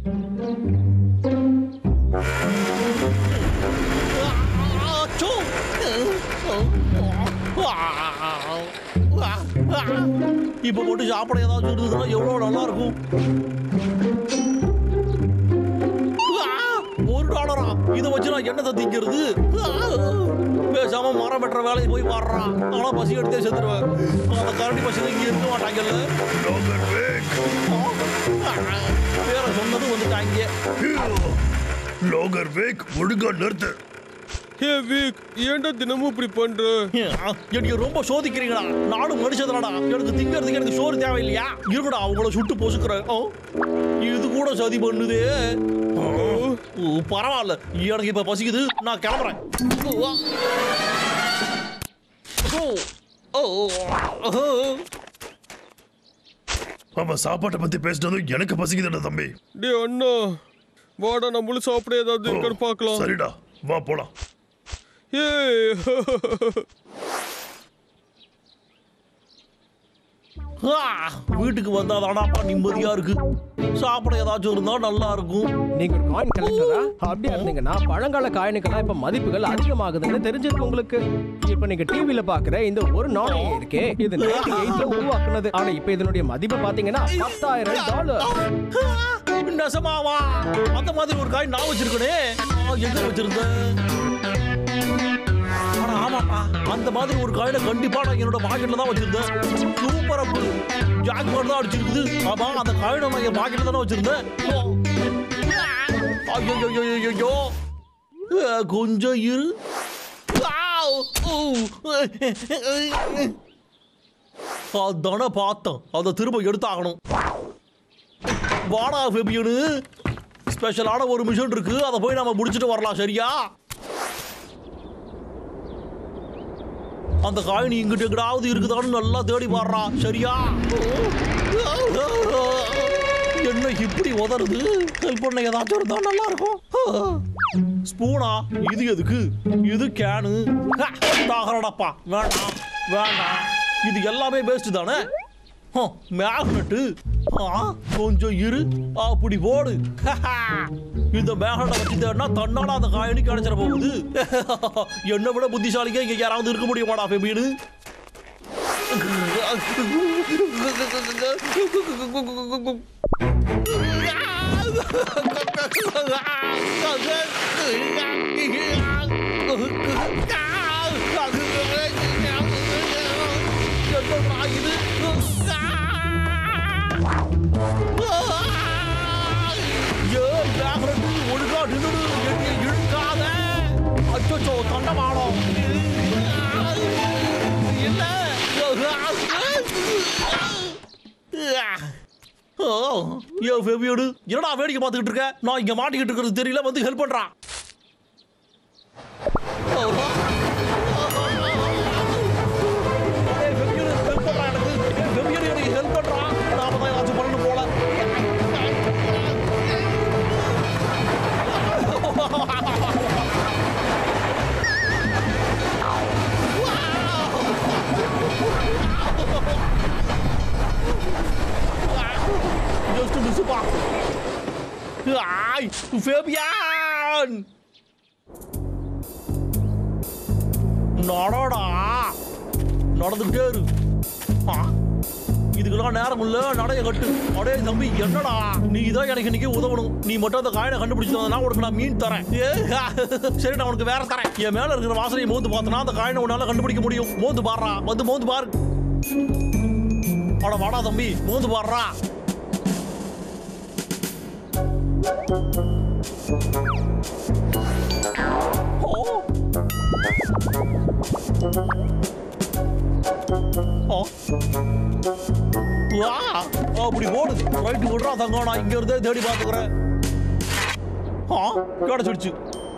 இப்ப மட்டும் சாப்பிட ஏதாவது இருந்ததுன்னா எவ்வளவு நல்லா இருக்கும். $1 இதை வச்சு நான் என்னத்தை திங்கிறது? பேசாம மரம் வெட்டுற வேலையை போய் பாடுறான். ஆனா பசி எடுத்தே செத்துருவேன். அந்த கரண்டி பசி இங்க இருக்க மாட்டாங்கல்ல. பேர சொன்னது வந்துட்டாங்க. லோகர் வேக் ஒழுங்கா நிறுத்து. ஹே வீக், ஏன்டா தினமும் இப்படி பண்ற? எனக்கு ரொம்ப சோதிக்கிறீங்களா? நானும் மனுஷதானடா. எனக்கு திங்கிறதுக்கு எனக்கு சோறு தேவையில்லையா? இருக்கடா, அவங்கள சுட்டு பொசுக்குறேன். இது கூட சதி பண்ணுதே. பரவாயில்ல, எனக்கு இப்ப பசிக்குது. நான் கிளம்புறேன். அவன் சாப்பாட்டை பத்தி பேசினதும் எனக்கு பசிக்குதுடா தம்பி. டே அண்ணா, வாடா நம்மளும் சாப்பிட ஏதாவது இருக்கான்னு பார்க்கலாம். சரிடா, வா போலாம். வீட்டுக்கு வந்தாதானாப்பா நிம்மதியா இருக்கு. சாப்பிட ஏதாச்சும் இருந்தா நல்லா இருக்கும். நீங்க ஒரு காயின் கலெக்டரா? அப்படியா இருந்தீங்கன்னா பழங்கால காயினுக்கெல்லாம் இப்ப மதிப்புகள் அதிகமாகுதுன்னு தெரிஞ்சிருக்கு உங்களுக்கு. இப்ப நீங்க டிவில பாக்குற இந்த ஒரு நாணயம் இருக்கே, இது 98ல உருவாக்குனது. ஆனா இப்ப இதனுடைய மதிப்பு பாத்தீங்கன்னா $10,000. நெசமாவா? அந்த மாதிரி ஒரு காயின் நான் வச்சிருக்கனே. எங்க வச்சிருந்தேன்? ஆமாப்பா, அந்த மாதிரி ஒரு காயினை கண்டிப்பா நான் என்னோட பாக்கெட்ல தான் வச்சிருந்தேன். சூப்பரா ஜாக்பாட் தான் அடிச்சிருக்குது. ஆமா, அந்த காயினை நான் என் பாக்கெட்ல தானே வச்சிருந்தேன். ஐயோ, கொஞ்சம் இரு. அதான பார்த்தேன். அதை திரும்ப எடுத்தாகணும். வாடா ஃபெபியனு, ஸ்பெஷலான ஒரு மிஷன் இருக்கு. அதை போய் நம்ம முடிச்சுட்டு வரலாம். சரியா? அந்த காயின் இங்கிட்ட எங்கடாவது இருக்குதான்னு நல்லா தேடி பாடுறா. சரியா? என்ன இப்படி உதறது? ஹெல்ப் பண்ண ஏதாச்சும் இருந்தா நல்லா இருக்கும். ஸ்பூனா? இது எதுக்கு? இது கேனு. தாகரடாப்பா, வேண்டாம் வேண்டாம். இது எல்லாமே வேஸ்ட் தானே. மேக்னெட்டு கொஞ்சம் இரு. அப்படி போடு. இந்த மேக்னெட்டை வச்சு தேடினா தன்னால அந்த காயினி கிடைச்சிட போகுது. என்னை விட புத்திசாலிங்க இங்க யாராவது இருக்க முடியுமாடா ஃபெபீனு? ஒழுங்கா நின்று இழுக்காத. அச்சோ, தண்டமானம் இல்ல. என்னடா வேடிக்கை பார்த்துக்கிட்டு இருக்க? நான் இங்க மாட்டிக்கிட்டு இருக்கிறது தெரியல, வந்து ஹெல்ப் பண்றான். எனக்கு ஹெல்ப் பண்றான். நாம தான் ஏதாச்சும் பண்ணணும் போல. Just miss it. Ai, Fabian! நடடா, நடந்துகிட்டே இரு. இதுக்கெல்லாம் நேரம் இல்ல, நடைய கட்டு. அடே தம்பி, என்னடா நீ தான் எனக்கு இன்னைக்கு உதவணும். நீ மட்டும் அந்த காயினை கண்டுபிடிச்சதுனா உனக்கு நான் மீன் தரேன். சரி, நான் உனக்கு வேற தரேன். என் மேல இருக்கிற வாசனையை மோந்து பார்த்தனா அந்த காயினை உன்னால கண்டுபிடிக்க முடியும். மோந்து பாடுறா, வந்து மோந்து பாரு. அட வாடா தம்பி, மோந்து பாடுறா. அப்படி போடு. ரைட்டு விடுறா தங்கம், நான் இங்க இருந்தே தேடி பாத்துக்கிறேன். கிடைச்சிடுச்சு.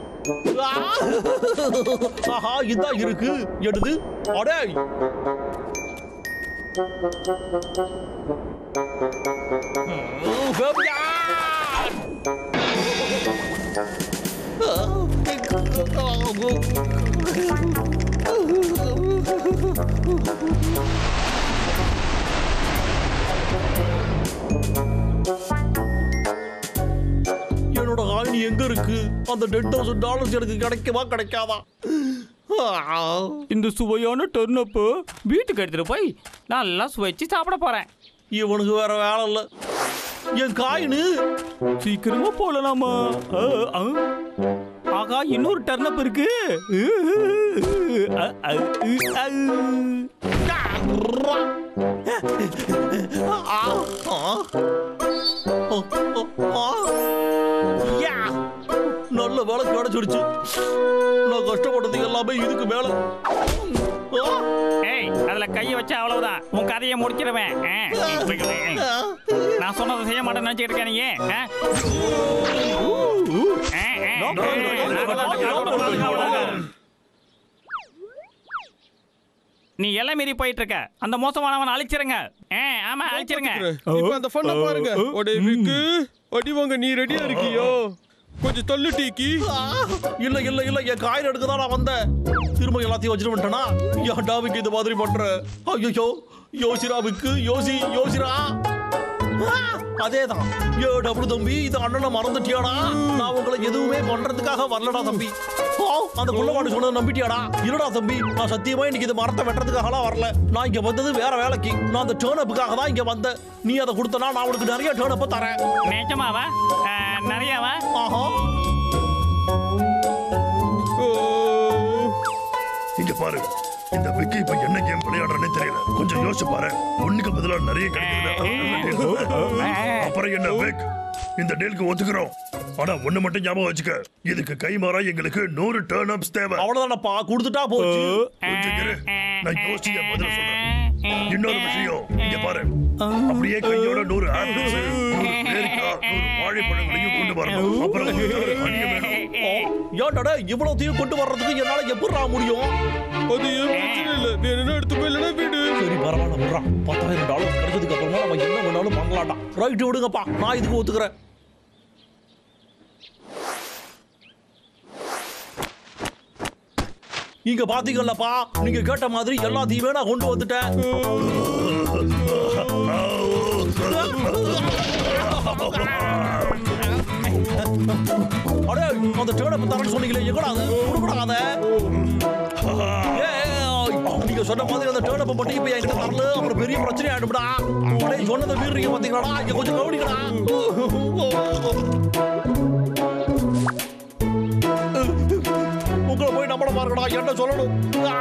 ஆஹா, இதான் இருக்கு. எடுது. அடே, எங்க இருக்கு அந்த $10,000 எனக்கு கிடைக்குமா கிடைக்காதா? இந்த சுவையான டர்னப்பு வீட்டுக்கு எடுத்துட்டு போய் நல்லா சுவைச்சு சாப்பிட போறேன். இவனுக்கு வேற வேலை இல்ல. என் காயினு சீக்கிரமா போலாமா? ஆகா, இன்னொரு டர்னப் இருக்கு. நல்ல வேலை கிடைச்சிடுச்சு. நான் கஷ்டப்பட்டது எல்லாமே இதுக்கு மேல. ஏய், அதுல கைய வச்சா அவ்வளவுதான், உன் கதையை முடிச்சிடுவேன். நான் சொன்னதை செய்ய மாட்டேன்னு நினைச்சிட்டு இருக்கேன் நீங்க. நீ எல்லாம் மீறி போயிட்டு இருக்க. அந்த மோசமானவன் அழிச்சிருங்க. ஆமா, அழிச்சிருங்க. இப்போ அந்த ஃபன்ன பாருங்க. ஒடே விக்கு அடிவாங்க. நீ ரெடியா இருக்கியோ? கொஞ்சம் தள்ளு டீக்கி. இல்ல இல்ல இல்ல, என் காயின் எடுக்க தான் நான் வந்தேன். திரும்ப எல்லாத்தையும் வச்சுட்டு வந்துட்டேனா? ஏன்டா விக்கு இந்த மாதிரி பண்ற? ஐயோ, யோசிரா விக்கு, யோசிரா. அதேதான். ஏ டபுள் தம்பி, இது அண்ணனை மறந்துட்டியாடா? நான் உங்களை எதுவுமே பண்றதுக்காக வரலடா தம்பி. அந்த குள்ளவாடு சொன்னதை நம்பிட்டியாடா? இல்லடா தம்பி, நான் சத்தியமா இன்னைக்கு இது மரத்தை வெட்டுறதுக்காகலாம் வரல. நான் இங்க வந்தது வேற வேலைக்கு. நான் அந்த டேர்னப்புக்காக தான் இங்க வந்தேன். நீ அதை கொடுத்தனா நான் உனக்கு நிறைய டேர்னப்ப தரேன். நிஜமாவா? நிறையவா? ஆஹா, இங்க பாரு, இந்த விக்கி இப்ப என்ன கேம் விளையாடுறேன்னு தெரியல. கொஞ்சம் யோசிச்சு பாரு. ஒண்ணுக்கு பதிலா நிறைய கிடைக்குது. அப்புறம் என்ன விக், இந்த டீலுக்கு ஒத்துக்கிறோம். ஆனா ஒண்ணு மட்டும் ஞாபகம் வச்சுக்க, இதுக்கு கைமாறா எங்களுக்கு 100 டர்னப்ஸ் தேவை. அவ்வளவுதானப்பா, கொடுத்துட்டா போச்சு. கொஞ்சம் இரு, நான் யோசிச்சு என் பதில சொல்றேன். இன்னொரு விஷயம், இங்க பாரு, அப்படியே கையோட 100 ஆப்பிள்ஸ், 100 பேரிக்காய், 100 வாழைப்பழங்களையும் கொண்டு வரணும். அப்புறம் ஒரு அணிய வேணும். ஏன்டா இவ்வளவுத்தையும் கொண்டு வர்றதுக்கு என்னால எப்படிடா முடியும்? அது ஏன் பிரச்சனை இல்ல. வேணும்னா எடுத்து போயிலனா வீடு. சரி பரவாயில்ல, விடுறான். $10,000 கிடைச்சதுக்கு அப்புறமா நம்ம என்ன வேணாலும் பண்ணலாம்டா. ரைட், விடுங்கப்பா, நான் இதுக்கு ஒத்துக்கிறேன். இங்க பாத்தீங்கல்லப்பா, நீங்க கேட்ட மாதிரி எல்லாத்தையுமே நான் கொண்டு வந்துட்டேன். அடே, அந்த டேர்னப் தரேன்னு சொன்னீங்களே, எங்கடா அது? கொடுக்கடாத. நீங்க சொன்ன மாதிரி அந்த டேர்னப் மட்டும் இப்ப என்கிட்ட தரல, அப்புறம் பெரிய பிரச்சனை ஆயிடும்டா. அடே, சொன்னதை மீறீங்க பாத்தீங்களாடா? இங்க கொஞ்சம் கவனிக்கடா. உங்களை போய் நம்மள பாருங்கடா, என்ன சொல்லணும்?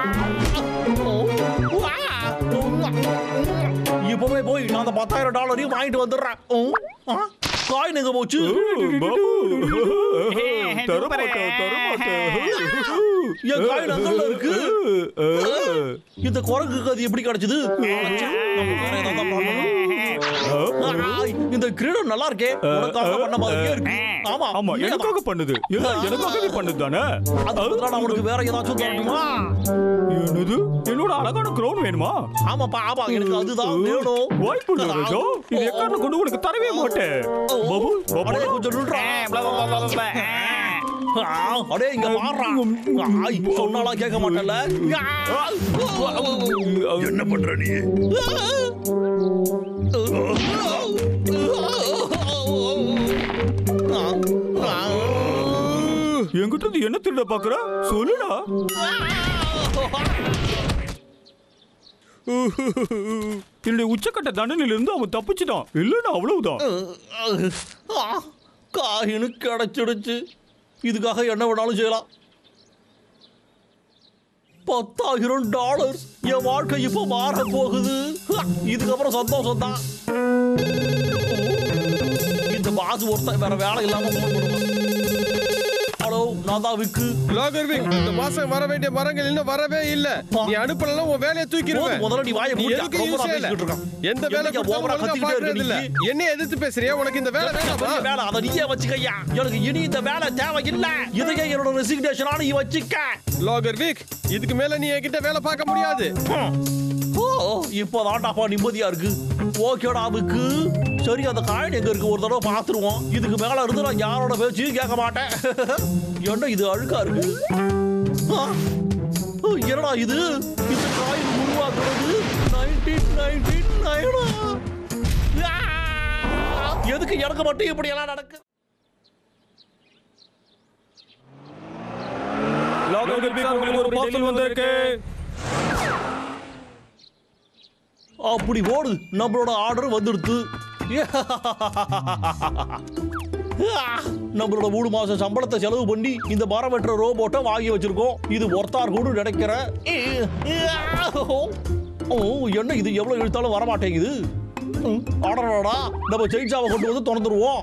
இப்பவே போய் நான் அந்த $10,000 வாங்கிட்டு வந்துடுறேன். காயின் எங்க போச்சு? என் காயின் அங்கல்ல இருக்கு. இந்த குரங்குக்கு அது எப்படி கிடைச்சது? இந்த கிரீடம் நல்லா இருக்கே, உனக்காக பண்ண மாதிரியே இருக்கு. ஆமா ஆமா, எனக்காக பண்ணுது. எனக்காகவே பண்ணுது தானே. அதுக்கு நான் உனக்கு வேற ஏதாச்சும் தரணுமா? என்னது? என்னோட அழகான க்ரௌன் வேணுமா? ஆமாப்பா, ஆமா, எனக்கு அதுதான் வேணும். வாய்ப்பு இல்ல ராஜா, இது எக்காரணம் கொண்டு உனக்கு தரவே மாட்டேன். பாபு, அடே, கொஞ்சம் நில்றா. அடே, இங்க பாருடா. சொன்னாலா கேட்க மாட்டல. என்ன பண்ற நீ? என்கிட்ட என்ன திருட பாக்குற? சொல்லுடா. என்னுடைய உச்சக்கட்ட தண்டனையிலிருந்து அவன் தப்பிச்சுட்டான். இல்லைன்னா அவ்வளவுதான். காயினு கிடைச்சிடுச்சு. இதுக்காக என்ன வேணாலும் செய்யலாம். $10,000. என் வாழ்க்கை இப்ப மாற போகுது. இதுக்கப்புறம் சந்தோஷம் தான். இந்த பாஸ் ஒருத்தன் வேற வேலை இல்லாம போன் பண்ணுவான். ஹலோ, நான் தான் விக்கு. லாகர் விக், இந்த மாசம் வர வேண்டிய மரங்கள் இன்னும் வரவே இல்ல. நீ அனுப்பலனா உன் வேலையை தூக்கிடுவேன். முதல்ல நீ வாயை மூடு. ரொம்ப நான் பேசிட்டு இருக்கேன். எந்த வேலை ஓவரா கத்திட்டே இல்ல. என்ன எதிர்த்து பேசுறியா? உனக்கு இந்த வேலை வேணாமா? வேலை அத நீயே வச்சுக்கய்யா. எனக்கு இனி இந்த வேலை தேவை இல்ல. இதையே என்னோட ரெசிக்னேஷனான நீ வச்சுக்க. லாகர் விக், இதுக்கு மேல நீ என்கிட்ட வேலை பார்க்க முடியாது. இப்போதான்டாப்பா நிம்மதியா இருக்கு. ஓகேடா விக்கு. சரி, அந்த காயின் எங்க இருக்கு ஒரு தடவை பாத்துருவோம். இதுக்கு மேல இருந்து நான் யாரோட பேச்சையும் கேட்க மாட்டேன். என்ன இது அழுக்கா இருக்கு? என்னடா இது? இந்த காயின் உருவாக்குறது 1999. எதுக்கு எனக்கு மட்டும் இப்படி எல்லாம் நடக்கு? லாகர் பிக் உங்களுக்கு ஒரு பார்சல் வந்திருக்கு. அப்படி ஓடு, நம்மளோட ஆர்டர் வந்துடுத்து. நம்மளோட 3 மாசம் சம்பளத்தை செலவு பண்ணி இந்த மரம் வெட்டுற ரோபோட்டை வாங்கி வச்சிருக்கோம். இது ஒருத்தார் கூட நினைக்கிறேன். என்ன இது எவ்வளவு இழுத்தாலும் வரமாட்டேங்குது. ஆர்டராடா, நம்ம செயின்சாவை கொண்டு வந்து திறந்துருவோம்.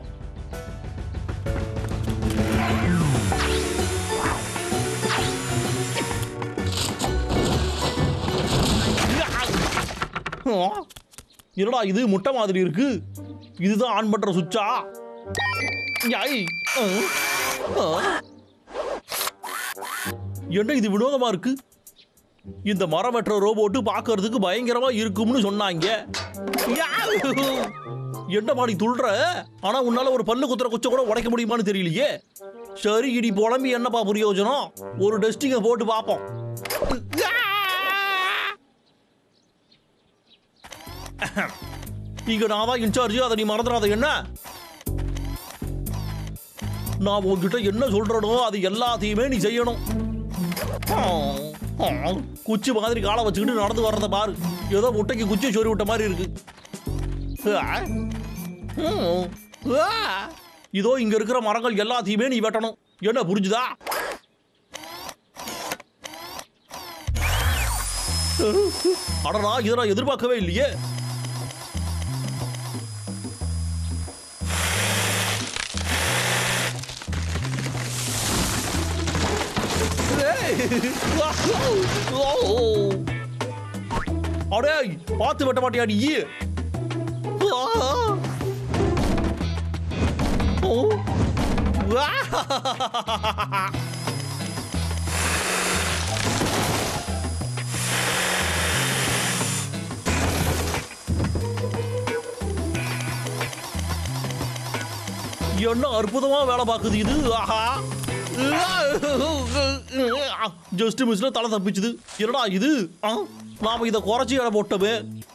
என்னடா இது முட்டை மாதிரி இருக்கு? இதுதான் ஆன் பண்ற சுவிட்சா? என்ன இது வினோதமா இருக்கு? இந்த மரம் வெட்டுற ரோபோட்டு பார்க்கிறதுக்கு பயங்கரமா இருக்கும்னு சொன்னாங்க. என்ன மாடி துள்ற? ஆனா உன்னால ஒரு பல்லு குத்துற குச்சை கூட உடைக்க முடியுமான்னு தெரியலையே. சரி, இடி புலம்பி என்னப்பா பிரயோஜனம்? ஒரு டெஸ்டிங்க போட்டு பார்ப்போம். இங்க நான் தான் இன்சார்ஜ், அதை நீ மறந்துடாத. என்ன நான் உன்கிட்ட என்ன சொல்றனோ அது எல்லாத்தையுமே நீ செய்யணும். குச்சி மாதிரி காலை வச்சுக்கிட்டு நடந்து வர்றத பாரு. ஏதோ முட்டைக்கு குச்சி சொறி விட்ட மாதிரி இருக்கு. இதோ இங்க இருக்கிற மரங்கள் எல்லாத்தையுமே நீ வெட்டணும். என்ன புரிஞ்சுதா? அடடா, இதை நான் எதிர்பார்க்கவே இல்லையே. அடே, பார்த்து வெட்ட மாட்டியா நீ? என்ன அற்புதமா வேலை பார்க்குது இது. ஆஹா, ஜஸ்ட் மிஸ்ல தலை தப்பிச்சுது. என்னடா இது? நாம இதை குறைச்சி இடம் போட்டவே.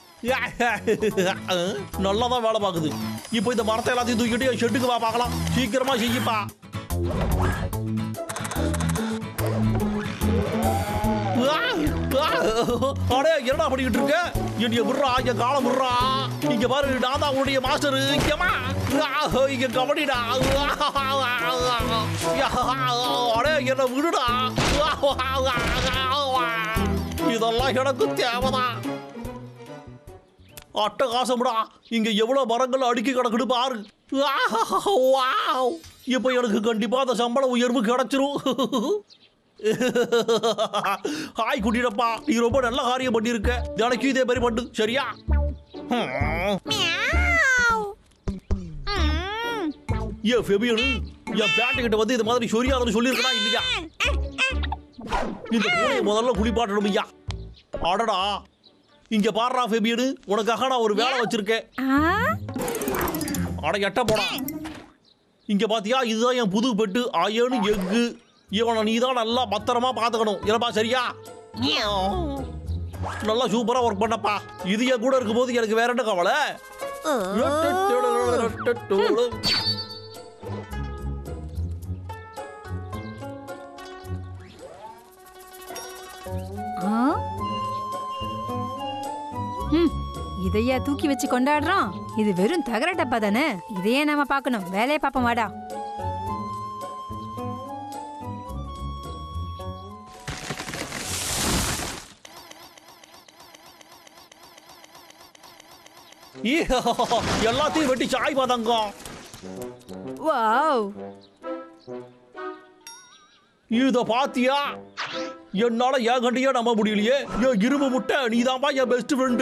நல்லாதான் வேலை பார்க்குது. இப்போ இந்த மரத்தை எல்லாத்தையும் தூக்கிட்டு ஷெட்டுக்கு வா பார்க்கலாம். சீக்கிரமா செய்யப்பா. அடே, என்னடா பண்ணிக்கிட்டு இருக்க? என்னைய விடுறா, இங்க காலம் விடுறா. இங்க பாரு, நான் தான் உன்னுடைய மாஸ்டர். இங்க கபடிடா. அடே, என்ன விடுடா. இதெல்லாம் எனக்கு தேவைதான். அட்டகாசம்டா. இங்க எவ்வளவு மரங்கள் அடுக்கி கிடக்குது பாரு. இப்ப எனக்கு கண்டிப்பா அந்த சம்பள உயர்வு கிடைச்சிரும். ஹாய் குட்டிடப்பா, நீ ரொம்ப நல்ல காரியம் பண்ணிருக்க. எனக்கு இதே மாதிரி பண்ணு, சரியா? ஏன் ஃபெபியனு என் பேண்ட் கிட்ட வந்து இது மாதிரி சொரியாதுன்னு சொல்லியிருக்கா இல்லையா? இந்த பூனையை முதல்ல குளிப்பாட்டணும் ஐயா. அடடா, இங்க பாடுறா ஃபெபியனு, உனக்காக நான் ஒரு வேலை வச்சிருக்கேன். அட எட்ட போடா. இங்க பாத்தியா, இதுதான் என் புது பெட்டு அயனு எக்கு. இவனை நீ தான் நல்லா பத்திரமா பார்த்துக்கணும். என்னப்பா, சரியா? நல்லா சூப்பரா ஒர்க் பண்ணப்பா. இது என் கூட இருக்கும் போது எனக்கு வேற என்ன கவலை? இதையா தூக்கி வச்சு கொண்டாடுறோம்? இது வெறும் தகர டப்பா தானே. இதையே நாம பார்க்கணும். வேலையை பார்ப்போம், வாடா. எல்லாத்தையும் வெட்டி சாய் பாதாங்க. வாவ், இத பாத்தியா? என்னால ஏன் கண்டியா நம்ப முடியலையே. என் இரும்பு முட்டை, நீதான்பா என் பெஸ்ட் ஃப்ரெண்டு.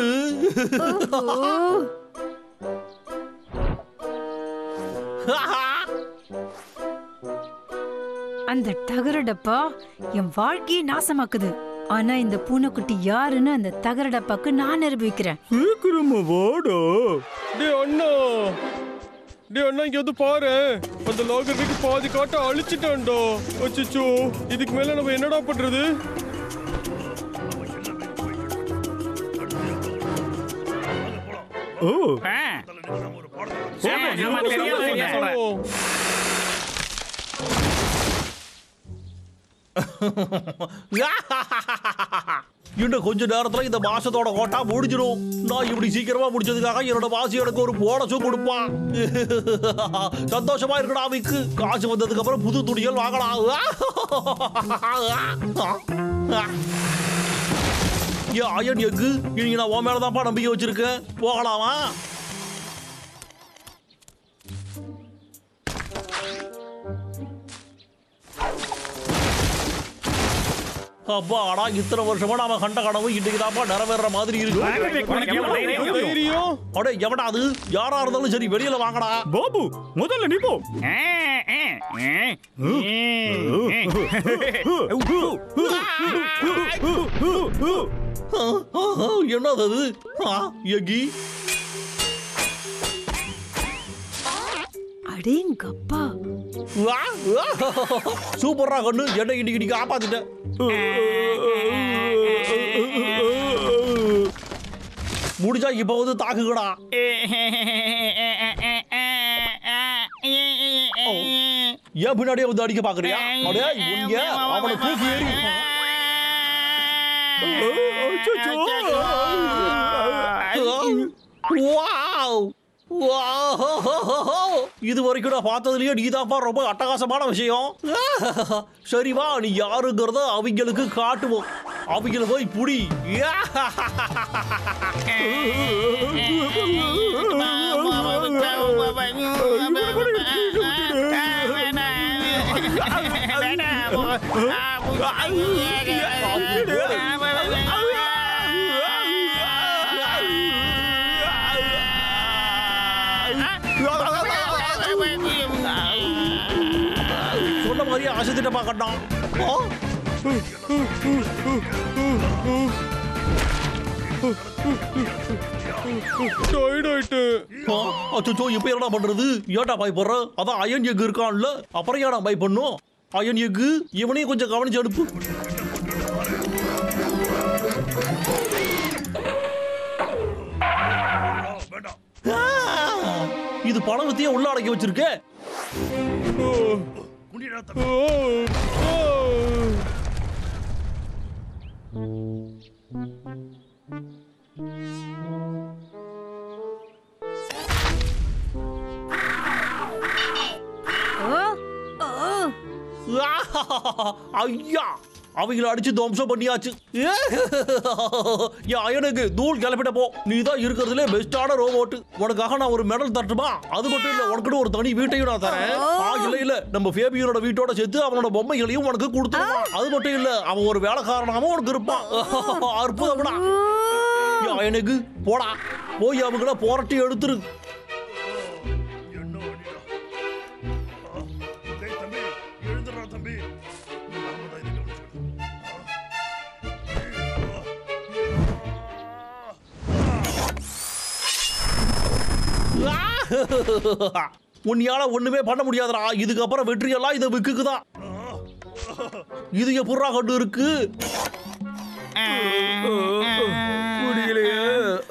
அந்த தகர டப்பா என் வாழ்க்கையை நாசமாக்குது. ஆனா இந்த பூனைக்குட்டி யாருன்னு அந்த தகர டப்பாக்கு நான் நிரூபிக்கிறேன். சீக்கிரமா வாடா. டேய் அண்ணா, இங்க வந்து பாரு. அந்த லாகருக்கு பாதி காட்ட அழிச்சிட்டான்டா. அச்சச்சோ, இதுக்கு மேல நம்ம என்னடா பண்றது? ஓ, இன்னும் கொஞ்ச நேரத்துல இந்த மாசத்தோட கோட்டா முடிஞ்சிடும். நான் இப்படி சீக்கிரமா முடிச்சதுக்காக என்னோட வாசி எனக்கு ஒரு போனஸும் கொடுப்பான். சந்தோஷமா இருக்கடா அவைக்கு. காசு வந்ததுக்கு அப்புறம் புது துணிகள் வாங்கலாம். அயன் எக்கு இன்னைக்கு நான் உன் மேலதான்ப்பா நம்பிக்கை வச்சிருக்கேன். போகலாமா? அப்பா ஆனா இத்தனை வருஷமா நாம கண்ட கனவு இன்னைக்கு தான்ப்பா நிறைவேற மாதிரி இருக்கு. அடே எவடா அது? யாரா இருந்தாலும் சரி வெளியில வாங்கடா. பாபு முதல்ல நீ போ. என்னது அது? எகி அடேங்கப்பா, சூப்பரா கண்ணு. என்ன இன்னைக்கு காப்பாத்திட்டேன். முடிஞ்சா இப்ப வந்து தாக்குகடா. ஏன் பின்னாடியே வந்து அடிக்க பாக்குறியா? அவனை தூக்கி ஏறி இது வரைக்கும் நான் பார்த்ததுலயே நீதான்ப்பா ரொம்ப அட்டகாசமான விஷயம். சரிவா, நீ யாருங்கிறத அவங்களுக்கு காட்டுவோம். அவங்கள போய் புடி. சொன்ன மாதிரியே ஆசைத்திட்ட பார்க்கட்டான். இப்ப என்ன பண்றது? ஏட்டா பாய் போடுற? அதான் அயன் எக் இருக்கான்ல, அப்புறம் ஏடா பாய் பண்ணும்? அயன் எக்கு இவனையும் கொஞ்சம் கவனிச்சு அனுப்பு. இது பணவத்தையே உள்ள அடக்கி வச்சிருக்க. ஐயா, அவங்களை அடிச்சு துவம்சம் பண்ணியாச்சு. எனக்கு தூள் கிளப்பிட்ட போ. நீ தான் இருக்கிறதுல பெஸ்டான ரோபோட். உனக்காக நான் ஒரு மெடல் தட்டுமா? அது மட்டும் இல்ல, உனக்கு ஒரு தனி வீட்டையும் நான் தரேன். இல்ல நம்ம ஃபேபியனோட வீட்டோட சேர்த்து அவனோட பொம்மைகளையும் உனக்கு கொடுத்துருவான். அது மட்டும் இல்ல, அவன் ஒரு வேலைக்காரனாகவும் உனக்கு இருப்பான். அற்புதம்டா. எனக்கு போடா, போய் அவங்கள போராட்டி எடுத்துரு. உன்னையால ஒண்ணுமே பண்ண முடியாதுடா. இதுக்கப்புறம் வெற்றியெல்லாம் இந்த விக்குக்கு தான். இது எப்படா கண்டு இருக்கு? முடியலையே.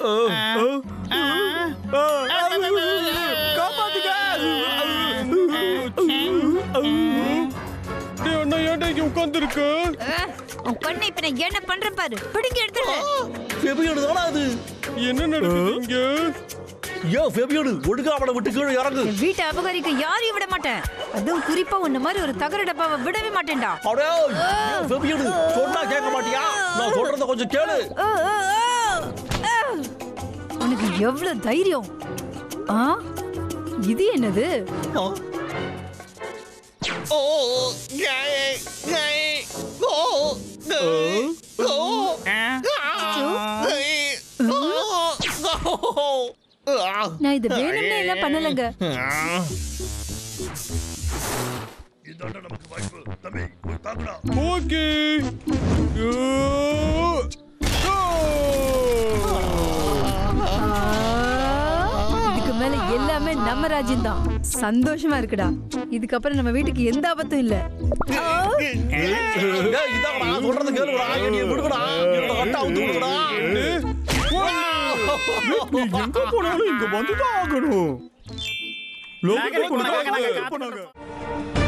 உட்கார்ந்து இருக்கு. என்ன பண்ற பாரு. பிடிங்க எடுத்துட்டு. அது என்ன நடக்குது இங்க? ஒழுங்கா அவனை விட்டு கீழே இறங்கு. வீட்டை அபகரிக்க யாரையும் விட மாட்டேன். அதுவும் குறிப்பா உன்ன மாதிரி ஒரு தகர டப்பாவை விடவே மாட்டேன்டா. சொன்னா கேட்க மாட்டியா? நான் சொல்றத கொஞ்சம் கேளு. உனக்கு எவ்வளவு தைரியம்? இது என்னது? நான் இது வேணும்னே எல்லாம் பண்ணலங்க. ஓகே. இதுக்கு மேல எல்லாமே நம்ம ராஜ்யம் தான். சந்தோஷமா இருக்குடா. இதுக்கப்புறம் நம்ம வீட்டுக்கு எந்த ஆபத்தும் இல்ல. சொல்றது கேளுடா. எங்க போனாலும் இங்க வந்துதான் ஆகணும்.